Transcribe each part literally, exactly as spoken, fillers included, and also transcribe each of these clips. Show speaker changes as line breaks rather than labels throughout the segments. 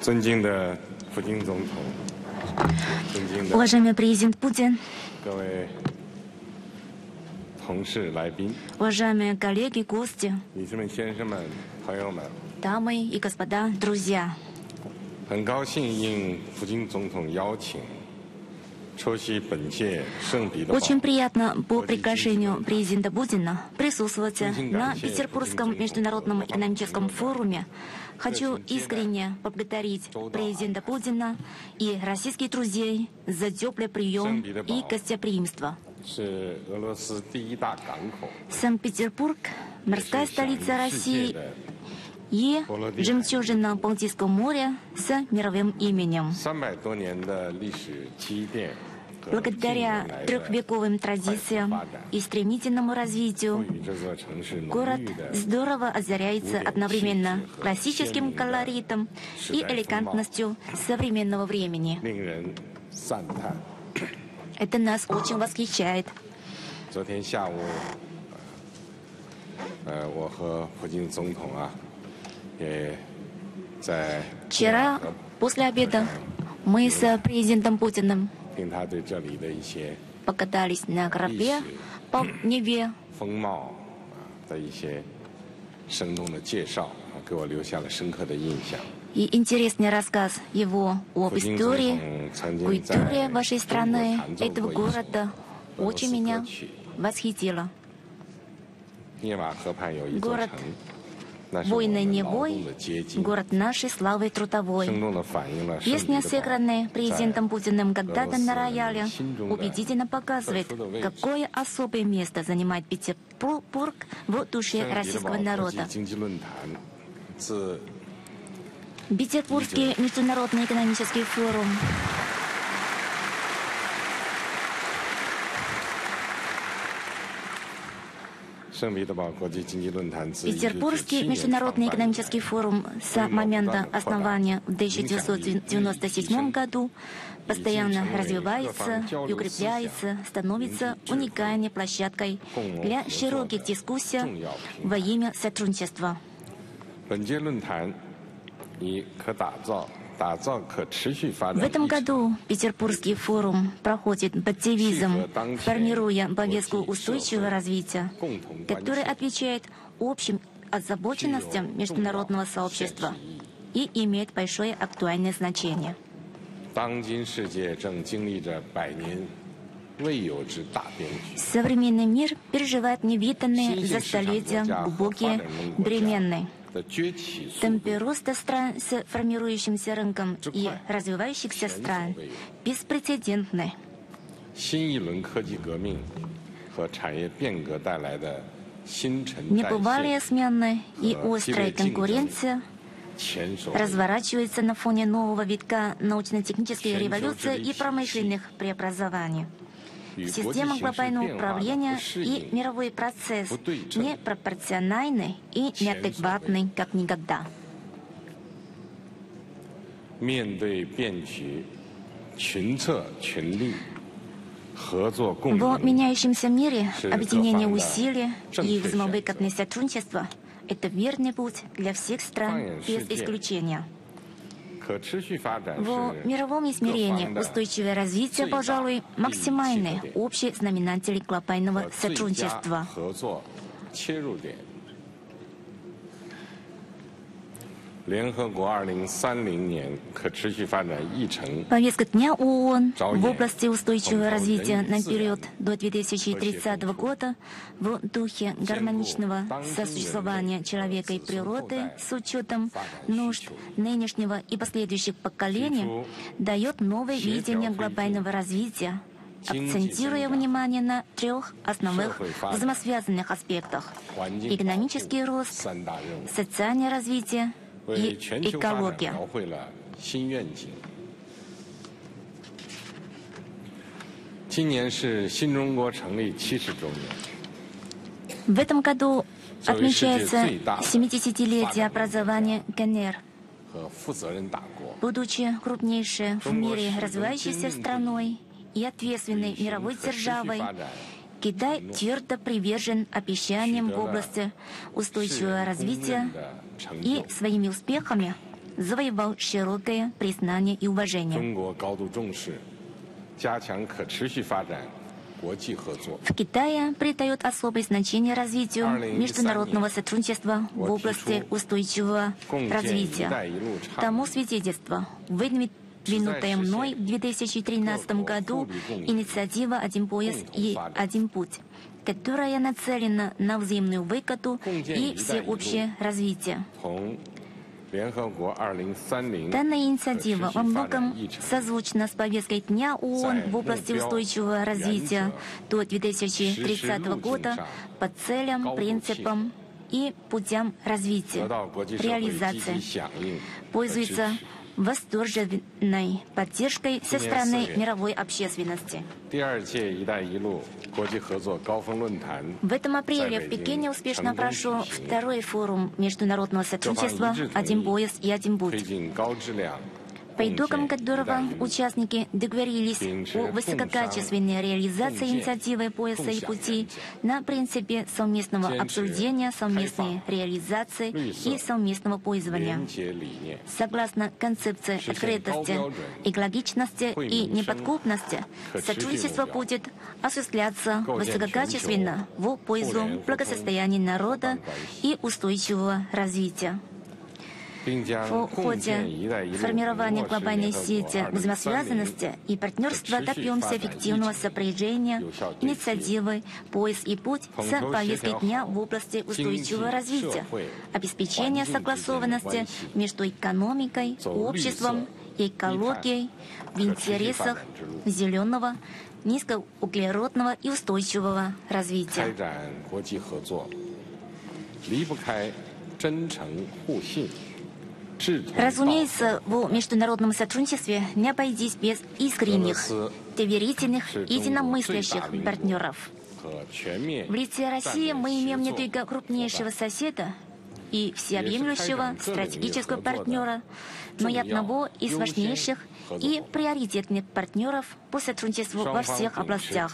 Уважаемый президент Путин, уважаемые коллеги, гости, дамы и господа, друзья. Очень приятно по приглашению президента Путина присутствовать на Петербургском международном экономическом форуме. Хочу искренне поблагодарить президента Путина и российских друзей за теплый прием и гостеприимство. Санкт-Петербург, морская столица России и жемчужина Балтийского моря с мировым именем. Благодаря трехвековым традициям и стремительному развитию город здорово озаряется одновременно классическим колоритом и элегантностью современного времени. Это нас очень восхищает. Вчера, после обеда, мы с президентом Путиным покатались на корабле по Неве. И интересный рассказ его об истории, культуре вашей страны, этого города, очень меня восхитило. Город войной Невой, город нашей славы трудовой. Песня, сыгранная президентом Путиным когда-то на рояле, убедительно показывает, какое особое место занимает Петербург в душе российского народа. Петербургский международный экономический форум Петербургский международный экономический форум с момента основания в тысяча девятьсот девяносто седьмом году постоянно развивается и укрепляется, становится уникальной площадкой для широких дискуссий во имя сотрудничества. В этом году Петербургский форум проходит под девизом «Формируя повестку устойчивого развития», который отвечает общим озабоченностям международного сообщества и имеет большое актуальное значение. Современный мир переживает невиданные за столетия глубокие перемены. Темпы роста стран с формирующимся рынком и развивающихся стран беспрецедентны. Небывалые смены и острая конкуренция разворачиваются на фоне нового витка научно-технической революции и промышленных преобразований. Система глобального управления и мировой процесс непропорциональны и неадекватны как никогда. В меняющемся мире объединение усилий и взаимовыгодное сотрудничество — это верный путь для всех стран без исключения. В мировом измерении устойчивое развитие, пожалуй, максимальный общий знаменатель глобального сотрудничества. Повестка дня ООН в области устойчивого развития на период до две тысячи тридцатого года в духе гармоничного сосуществования человека и природы с учетом нужд нынешнего и последующих поколений дает новое видение глобального развития, акцентируя внимание на трех основных взаимосвязанных аспектах: экономический рост, социальное развитие и экология. В этом году отмечается семидесятилетие образования КНР. Будучи крупнейшей в мире развивающейся страной и ответственной мировой державой, Китай твердо привержен обещаниям в области устойчивого развития и своими успехами завоевал широкое признание и уважение. В Китае придает особое значение развитию международного сотрудничества в области устойчивого развития. Тому свидетельство выдвинутая мной в две тысячи тринадцатом году инициатива «Один пояс и один путь», которая нацелена на взаимную выгоду и всеобщее развитие. Данная инициатива во многом созвучна с повесткой Дня ООН в области устойчивого развития до две тысячи тридцатого года по целям, принципам и путям развития, реализации. Пользуется восторженной поддержкой со стороны мировой общественности. В этом апреле в Пекине успешно прошел второй форум международного сотрудничества «Один пояс и один путь», по итогам которого участники договорились о высококачественной реализации инициативы пояса и пути на принципе совместного обсуждения, совместной реализации и совместного пользования. Согласно концепции открытости, экологичности и неподкупности, сотрудничество будет осуществляться высококачественно в пользу благосостояния народа и устойчивого развития. В ходе формирования глобальной сети взаимосвязанности и партнерства добьемся эффективного сопряжения инициативы «Пояс и путь» с повесткой дня в области устойчивого развития, обеспечения согласованности между экономикой, обществом и экологией в интересах зеленого, низкоуглеродного и устойчивого развития. Разумеется, в международном сотрудничестве не обойтись без искренних, доверительных, единомыслящих партнеров. В лице России мы имеем не только крупнейшего соседа и всеобъемлющего стратегического партнера, но и одного из важнейших и приоритетных партнеров по сотрудничеству во всех областях.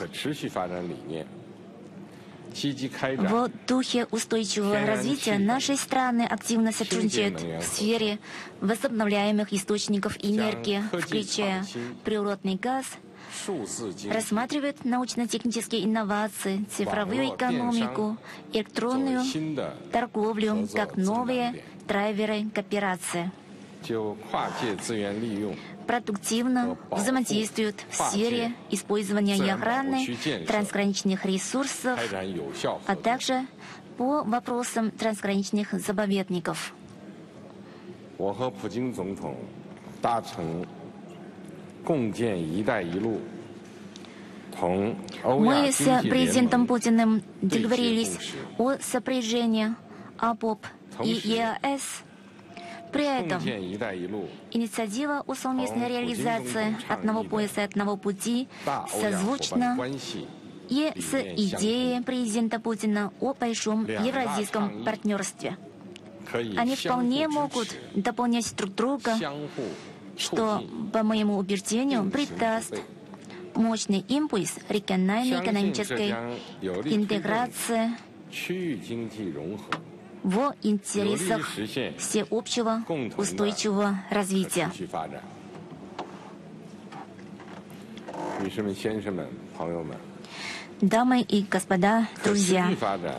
В духе устойчивого развития наши страны активно сотрудничают в сфере возобновляемых источников энергии, включая природный газ, рассматривают научно-технические инновации, цифровую экономику, электронную торговлю как новые драйверы кооперации. Продуктивно взаимодействуют в сфере использования и охраны трансграничных ресурсов, а также по вопросам трансграничных заповедников. Мы с президентом Путиным договорились о сопряжении АПОП и ЕАЭС. При этом инициатива о совместной реализации одного пояса и одного пути созвучна и с идеей президента Путина о большом евразийском партнерстве. Они вполне могут дополнять друг друга, что, по моему убеждению, придаст мощный импульс региональной экономической интеграции в интересах всеобщего устойчивого развития. Дамы и господа, друзья,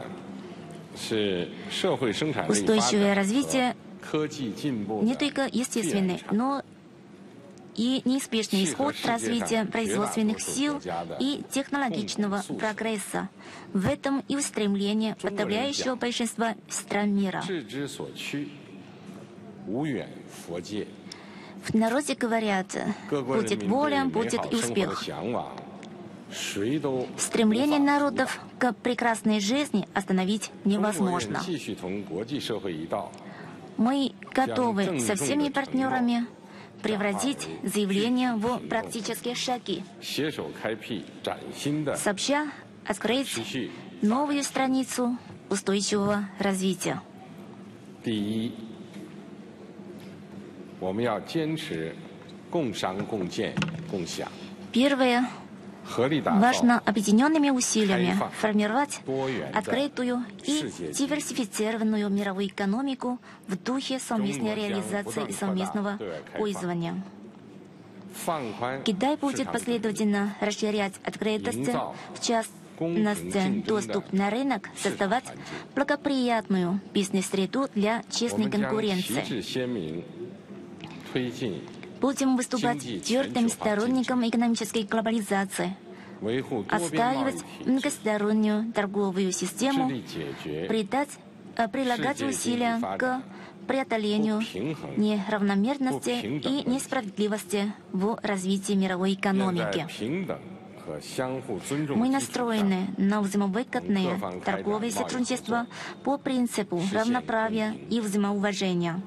устойчивое развитие не только естественный, но и неизбежный исход развития производственных сил и технологичного прогресса. В этом и устремление подавляющего большинства стран мира. В народе говорят: будет воля, будет и успех. Стремление народов к прекрасной жизни остановить невозможно. Мы готовы со всеми партнерами превратить заявления в практические шаги, сообща открыть новую страницу устойчивого развития. Первое. Важно объединенными усилиями формировать открытую и диверсифицированную мировую экономику в духе совместной реализации и совместного пользования. Китай будет последовательно расширять открытость, в частности, доступ на рынок, создавать благоприятную бизнес-среду для честной конкуренции. Будем выступать твердым сторонником экономической глобализации, отстаивать многостороннюю торговую систему, придать, прилагать усилия к преодолению неравномерности и несправедливости в развитии мировой экономики. Мы настроены на взаимовыгодное торговое сотрудничество по принципу равноправия и взаимоуважения.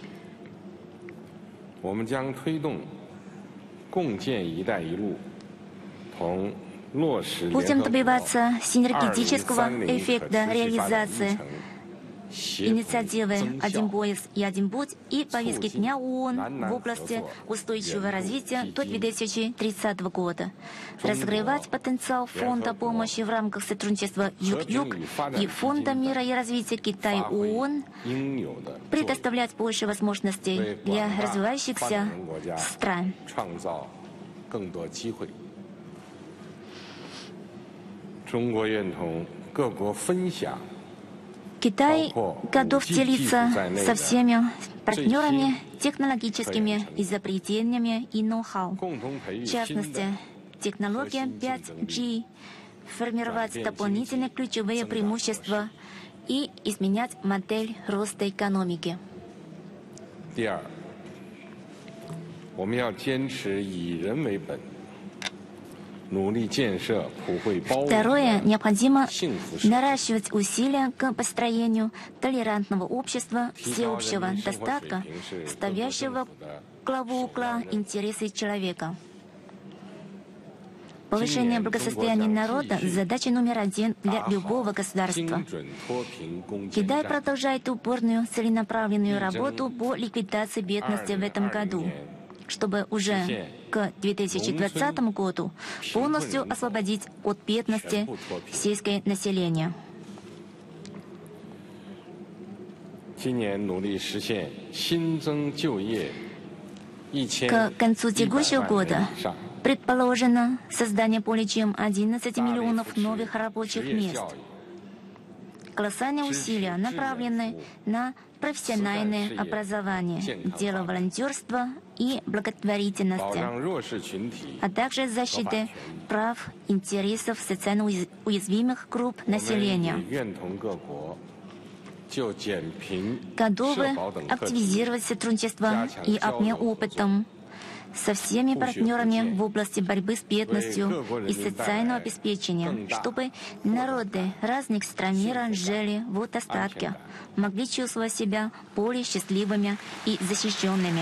Будем добиваться синергетического эффекта реализации инициативы «Один пояс и один путь» и повестки дня ООН в области устойчивого развития до две тысячи тридцатого года. Разгревать потенциал Фонда помощи в рамках сотрудничества Юг-Юг и Фонда мира и развития Китай-ООН, предоставлять больше возможностей для развивающихся стран. Китай готов делиться со всеми партнерами технологическими изобретениями и ноу-хау. В частности, технология пять джи, формировать дополнительные ключевые преимущества и изменять модель роста экономики. Второе, необходимо наращивать усилия к построению толерантного общества всеобщего достатка, ставящего в главу угла интересы человека. Повышение благосостояния народа – задача номер один для любого государства. Китай продолжает упорную целенаправленную работу по ликвидации бедности в этом году, чтобы уже к две тысячи двадцатому году полностью освободить от бедности сельское население. К концу текущего года предположено создание более чем одиннадцати миллионов новых рабочих мест. Колоссальные усилия направлены на профессиональное образование, дело волонтерства и благотворительности, а также защиты прав, интересов социально уязвимых групп населения. Готовы активизировать сотрудничество и обмен опытом со всеми партнерами в области борьбы с бедностью и социального обеспечения, чтобы народы разных стран мира жили в достатке, могли чувствовать себя более счастливыми и защищенными.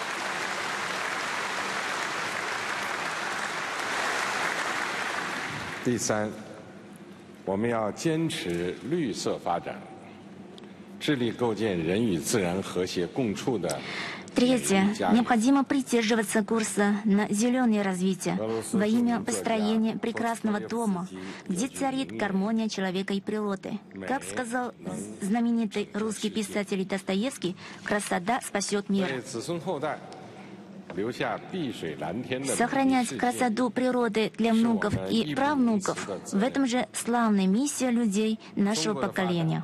Третье. Необходимо придерживаться курса на зеленое развитие во имя построения прекрасного дома, где царит гармония человека и природы. Как сказал знаменитый русский писатель Достоевский, красота спасет мир. Сохранять красоту природы для внуков и правнуков — в этом же славная миссия людей нашего поколения.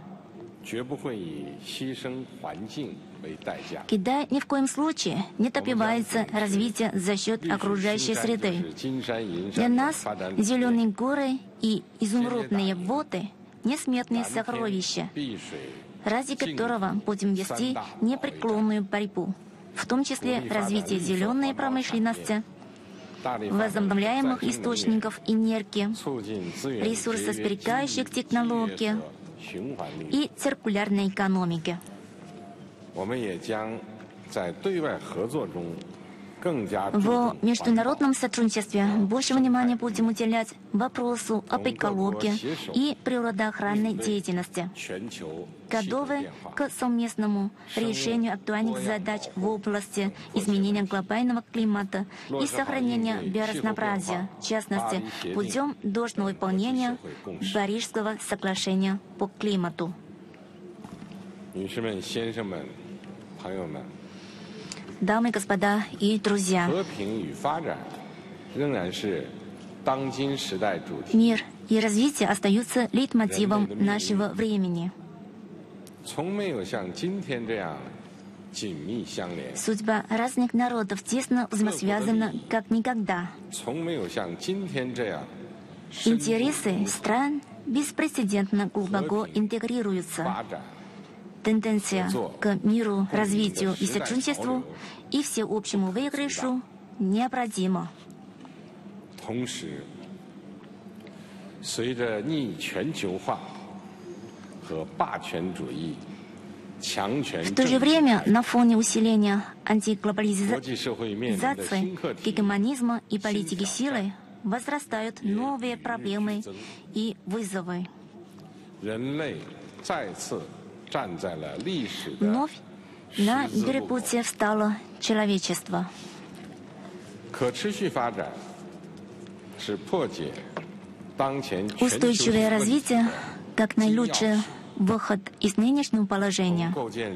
Китай ни в коем случае не добивается развития за счет окружающей среды. Для нас зеленые горы и изумрудные воды — несметные сокровища, ради которого будем вести непреклонную борьбу, в том числе развитие зеленой промышленности, возобновляемых источников энергии, ресурсосберегающих технологий и циркулярной экономики. В международном сотрудничестве больше внимания будем уделять вопросу об экологии и природоохранной деятельности. Готовы к совместному решению актуальных задач в области изменения глобального климата и сохранения биоразнообразия, в частности, путем должного выполнения Парижского соглашения по климату. Дамы и господа и друзья, мир и развитие остаются лейтмотивом нашего времени. Судьба разных народов тесно взаимосвязана как никогда. Интересы стран беспрецедентно глубоко интегрируются. Тенденция к миру, развитию и сотрудничеству и всеобщему выигрышу необратима. В то же время, на фоне усиления антиглобализации, гегемонизма и политики силы возрастают новые проблемы и вызовы. Вновь на перепутье встало человечество. Устойчивое развитие как наилучший выход из нынешнего положения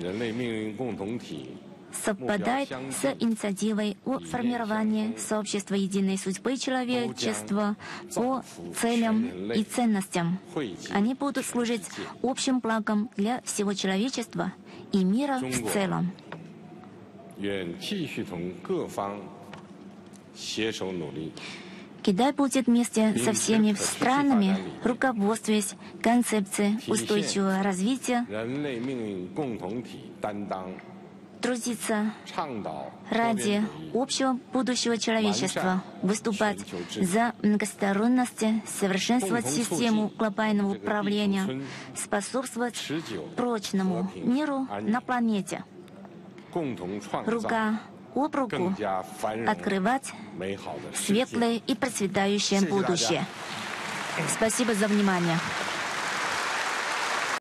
совпадает с инициативой о формировании сообщества единой судьбы человечества по целям и ценностям. Они будут служить общим благом для всего человечества и мира в целом. Китай будет вместе со всеми странами, руководствуясь концепцией устойчивого развития, трудиться ради общего будущего человечества, выступать за многосторонность, совершенствовать систему глобального управления, способствовать прочному миру на планете. Рука об руку открывать светлое и процветающее будущее. Спасибо за внимание.